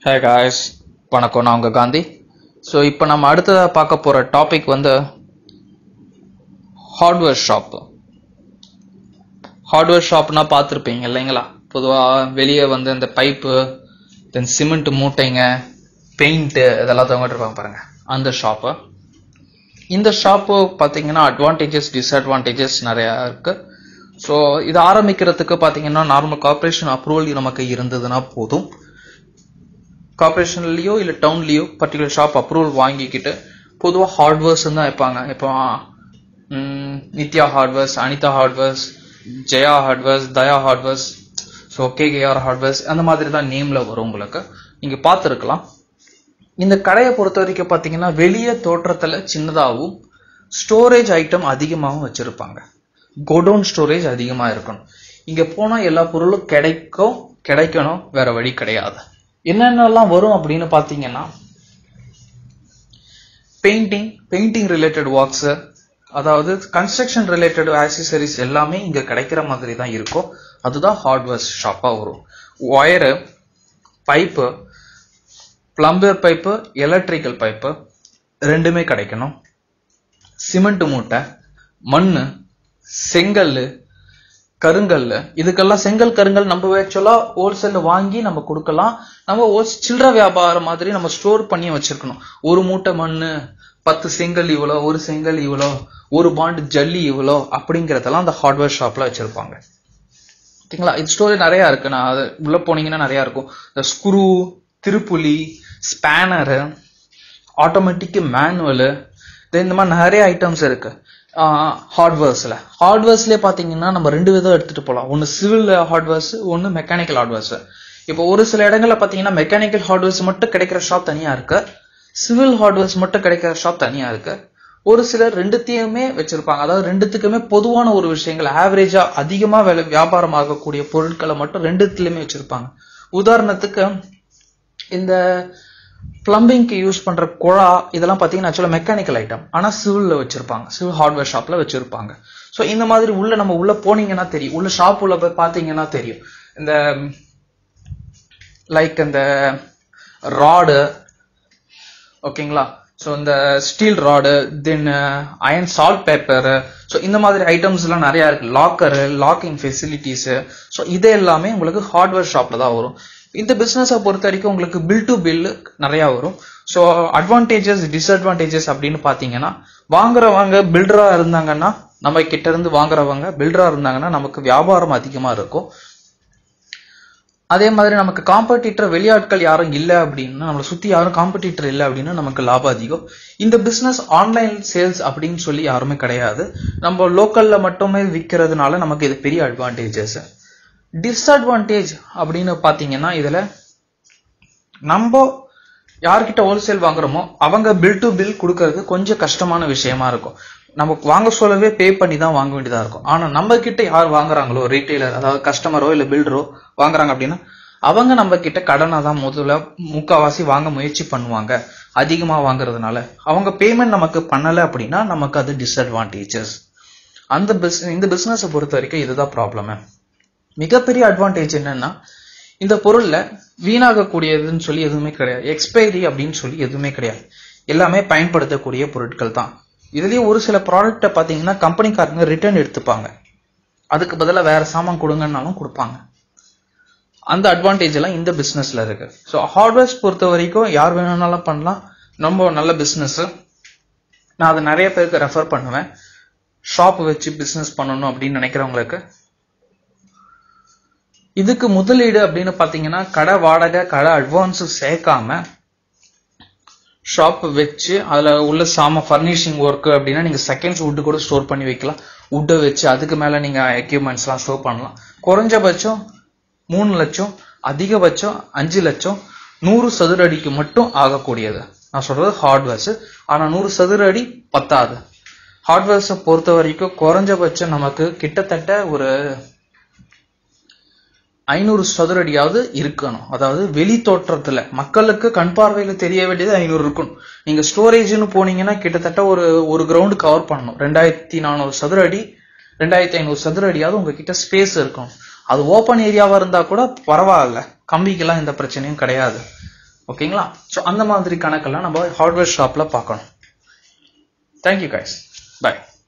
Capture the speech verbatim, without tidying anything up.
Hey guys, வணக்கம். நான் உங்க காந்தி. ஸோ இப்போ நம்ம அடுத்ததாக பார்க்க போகிற டாபிக் வந்து ஹார்ட்வேர் ஷாப்பு. ஹார்ட்வேர் ஷாப்னா பார்த்துருப்பீங்க இல்லைங்களா? பொதுவாக வெளியே வந்து இந்த பைப்பு, தென் சிமெண்ட் மூட்டைங்க, பெயிண்ட்டு இதெல்லாம் தவங்கிட்டு இருப்பாங்க பாருங்க, அந்த ஷாப்பு. இந்த ஷாப்பு பார்த்தீங்கன்னா அட்வான்டேஜஸ் டிஸ்அட்வான்டேஜஸ் நிறையா இருக்கு. ஸோ இது ஆரம்பிக்கிறதுக்கு பார்த்தீங்கன்னா நார்மல் கார்பரேஷன் அப்ரூவல் நமக்கு இருந்ததுன்னா போதும். கார்பரேஷன்லயோ இல்லை டவுன்லயோ பர்டிகுலர் ஷாப் அப்ரூவல் வாங்கிக்கிட்டு பொதுவாக ஹார்ட்வேர்ஸ் தான் வைப்பாங்க. இப்போ Nithya hardwares, Anitha hardwares, Jaya hardwares, Daya hardwares, so KKR hardwares அந்த மாதிரி தான் நேமில் வரும். உங்களுக்கு நீங்கள் பார்த்துருக்கலாம். இந்த கடையை பொறுத்த வரைக்கும் பார்த்தீங்கன்னா வெளியே தோற்றத்தில் சின்னதாகவும் ஸ்டோரேஜ் ஐட்டம் அதிகமாகவும் வச்சுருப்பாங்க. கோடவுன் ஸ்டோரேஜ் அதிகமாக இருக்கணும். இங்கே போனால் எல்லா பொருளும் கிடைக்கும், கிடைக்கணும், வேற வழி கிடையாது. என்னென்னலாம் வரும் அப்படின்னு பார்த்தீங்கன்னா பெயிண்டிங் பெயிண்டிங் ரிலேட்டட் ஒர்க்ஸு, அதாவது கன்ஸ்ட்ரக்ஷன் ரிலேட்டட் ஆக்சசரிஸ் எல்லாமே இங்கே கிடைக்கிற மாதிரி தான் இருக்கும். அதுதான் ஹார்ட்வேர் ஷாப்பாக வரும். Wire, pipe, plumber pipe, electrical pipe ரெண்டுமே கிடைக்கணும். சிமெண்ட் மூட்டை, மண், செங்கல், கருங்கல், இதுக்கெல்லாம் செங்கல் கருங்கல் நம்ம ஆக்சுவலா ஹோல்சேல்ல வாங்கி நம்ம கொடுக்கலாம். நம்ம சில்லற வியாபாரம் மாதிரி நம்ம ஸ்டோர் பண்ணி வச்சிருக்கணும். ஒரு மூட்டை மண்ணு, பத்து செங்கல் இவ்வளோ, ஒரு செங்கல் இவ்வளோ, ஒரு பாண்டு ஜல்லி இவ்வளோ அப்படிங்கறதெல்லாம் அந்த ஹார்ட்வேர் ஷாப்ல வச்சிருப்பாங்க. ஓகேங்களா? இது ஸ்டோரி நிறைய இருக்கு. நான் அது உள்ள போனீங்கன்னா நிறைய இருக்கும். இந்த ஸ்க்ரூ, திருப்புலி, ஸ்பேனரு, ஆட்டோமேட்டிக் மேனுவலு, இந்த மாதிரி நிறைய ஐட்டம்ஸ் இருக்கு ஹார்ட்வேர்ஸ்ல. ஹார்ட்வேர்ஸ்லேயே பார்த்தீங்கன்னா நம்ம ரெண்டு விதம் எடுத்துட்டு போகலாம். ஒன்று சிவில் ஹார்ட்வேர்ஸ், ஒன்று மெக்கானிக்கல் ஹார்ட்வேர்ஸ். இப்போ ஒரு சில இடங்கள்ல பார்த்தீங்கன்னா மெக்கானிக்கல் ஹார்ட்வேர்ஸ் மட்டும் கிடைக்கிற ஷாப் தனியா இருக்கு, சிவில் ஹார்ட்வேர்ஸ் மட்டும் கிடைக்கிற ஷாப் தனியா இருக்கு. ஒரு சிலர் ரெண்டுத்தையுமே வச்சிருப்பாங்க. அதாவது ரெண்டுத்துக்குமே பொதுவான ஒரு விஷயங்கள், ஆவரேஜா அதிகமா விலை வியாபாரம் ஆகக்கூடிய பொருட்களை மட்டும் ரெண்டுத்துலயுமே வச்சிருப்பாங்க. உதாரணத்துக்கு இந்த பிளம்பிங்க்கு யூஸ் பண்ற குழா இதெல்லாம் பார்த்தீங்கன்னா ஆக்சுவலா மெக்கானிக்கல் ஐட்டம், ஆனா சிவில்ல வச்சிருப்பாங்க, சிவில் ஹார்ட்வேர் ஷாப்ல வச்சிருப்பாங்க. ஸோ இந்த மாதிரி உள்ள நம்ம உள்ள போனீங்கன்னா தெரியும், உள்ள ஷாப் உள்ள போய் பார்த்தீங்கன்னா தெரியும். இந்த லைக் இந்த ராடு, ஓகேங்களா? ஸோ இந்த steel rod, then iron salt paper, so இந்த மாதிரி ஐட்டம்ஸ் எல்லாம் நிறைய இருக்கு. லாக்கரு, லாக்கிங் ஃபெசிலிட்டிஸ், ஸோ இது எல்லாமே உங்களுக்கு ஹார்ட்வேர் ஷாப்ல தான் வரும். இந்த பிசினஸை பொறுத்த வரைக்கும் உங்களுக்கு பில் டு பில் நிறைய வரும். ஸோ அட்வான்டேஜஸ் டிஸ்அட்வான்டேஜஸ் அப்படின்னு பாத்தீங்கன்னா, வாங்குறவங்க பில்டரா இருந்தாங்கன்னா, நம்ம கிட்ட இருந்து வாங்குறவங்க பில்டரா இருந்தாங்கன்னா நமக்கு வியாபாரம் அதிகமா இருக்கும். அதே மாதிரி நமக்கு காம்படிட்டர் வெளியாட்கள் யாரும் இல்லை அப்படின்னா, நம்மளை சுத்தி யாரும் காம்படிட்டர் இல்லை அப்படின்னா நமக்கு லாபம் அதிகம். இந்த பிசினஸ் ஆன்லைன் சேல்ஸ் அப்படின்னு சொல்லி யாருமே கிடையாது. நம்ம லோக்கல்ல மட்டுமே விற்கிறதுனால நமக்கு இது பெரிய அட்வான்டேஜஸ். டிஸ்அட்வான்டேஜ் அப்படின்னு பாத்தீங்கன்னா, இதுல நம்ம யார்கிட்ட ஹோல்சேல் வாங்குறோமோ அவங்க பில் டு பில் கொடுக்கறது கொஞ்சம் கஷ்டமான விஷயமா இருக்கும். நமக்கு வாங்க சொல்லவே பே பண்ணி தான் வாங்க வேண்டியதா இருக்கும். ஆனா நம்ம கிட்ட யார் வாங்குறாங்களோ, ரீட்டைலர் அதாவது கஸ்டமரோ இல்ல பில்டரோ வாங்குறாங்க அப்படின்னா அவங்க நம்ம கிட்ட கடனை தான் முதல்ல முக்காவாசி வாங்க முயற்சி பண்ணுவாங்க. அதிகமா வாங்குறதுனால அவங்க பேமெண்ட் நமக்கு பண்ணல அப்படின்னா நமக்கு அது டிஸ்அட்வான்டேஜஸ். அந்த பிசினஸ் இந்த பிசினஸை பொறுத்த வரைக்கும் இதுதான் ப்ராப்ளம். மிகப்பெரிய அட்வான்டேஜ் என்னன்னா, இந்த பொருள்ல வீணாகக்கூடியதுன்னு சொல்லி எதுவுமே கிடையாது, எக்ஸ்பைரி அப்படின்னு சொல்லி எதுவுமே கிடையாது. எல்லாமே பயன்படுத்தக்கூடிய பொருட்கள் தான். இதுலயே ஒரு சில ப்ராடக்ட்டை பாத்தீங்கன்னா கம்பெனிக்காரங்க ரிட்டர்ன் எடுத்துப்பாங்க, அதுக்கு பதிலாக வேற சாமான் கொடுங்கன்னாலும் கொடுப்பாங்க. அந்த அட்வான்டேஜ் எல்லாம் இந்த பிசினஸ்ல இருக்கு. ஸோ ஹார்ட்வேர்ஸ் பொறுத்த வரைக்கும் யார் வேணும்னாலும் பண்ணலாம், ரொம்ப நல்ல பிசினஸ். நான் அதை நிறைய பேருக்கு ரெஃபர் பண்ணுவேன். ஷாப் வச்சு பிசினஸ் பண்ணணும் அப்படின்னு நினைக்கிறவங்களுக்கு. இதுக்கு முதலீடு அப்படின்னு பாத்தீங்கன்னா கடை வாடகை, கடை அட்வான்ஸ் சேர்க்காம ஷாப் வச்சு அதுல உள்ள சாம பர்னிஷிங் ஒர்க் அப்படின்னா நீங்க செகண்ட்ஸ் வுட் கூட ஸ்டோர் பண்ணி வைக்கலாம். வுட்டை வச்சு அதுக்கு மேல நீங்க எக்யூப்மெண்ட்ஸ் எல்லாம் ஸ்டோர் பண்ணலாம். குறைஞ்சபட்சம் மூணு லட்சம், அதிகபட்சம் அஞ்சு லட்சம், நூறு சதுர அடிக்கு மட்டும் ஆகக்கூடியது. நான் சொல்றது ஹார்ட்வேர்ஸ். ஆனா நூறு சதுர அடி பத்தாது. ஹார்ட்வேர்ஸை பொறுத்த வரைக்கும் குறைஞ்சபட்சம் நமக்கு கிட்டத்தட்ட ஒரு ஐநூறு சதுர அடியாவது இருக்கணும். அதாவது வெளி தோற்றத்துல மக்களுக்கு கண் பார்வையில தெரிய வேண்டியது ஐநூறு இருக்கணும். நீங்க ஸ்டோரேஜ்னு போனீங்கன்னா கிட்டத்தட்ட ஒரு ஒரு கிரவுண்ட் கவர் பண்ணணும். ரெண்டாயிரத்தி நானூறு சதுர அடி, ரெண்டாயிரத்தி ஐநூறு சதுர அடியாவது உங்ககிட்ட ஸ்பேஸ் இருக்கணும். அது ஓப்பன் ஏரியாவா இருந்தா கூட பரவாயில்ல, கம்பிக்கெல்லாம் எந்த பிரச்சனையும் கிடையாது. ஓகேங்களா? ஸோ அந்த மாதிரி கணக்கெல்லாம் நம்ம ஹார்ட்வேர் ஷாப்ல பார்க்கணும். Thank you guys, by.